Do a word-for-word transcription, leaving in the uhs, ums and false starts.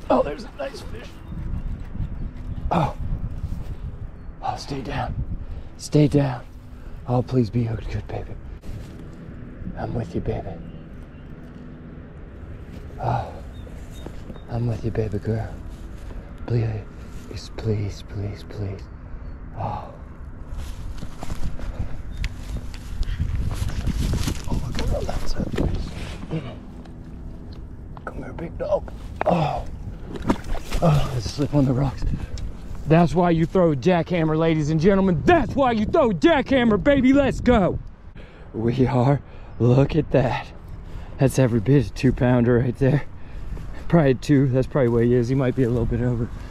Oh, there's a nice fish. Oh. Oh, stay down. Stay down. Oh, please be hooked good, baby. I'm with you, baby. Oh. I'm with you, baby girl. Please, please, please, please. Oh. Oh, look around that side, please. Come here, big dog. Oh. Oh, let's slip on the rocks. That's why you throw a jackhammer, ladies and gentlemen. That's why you throw a jackhammer, baby. Let's go. We are. Look at that. That's every bit a two pounder right there. Probably two. That's probably what he is. He might be a little bit over.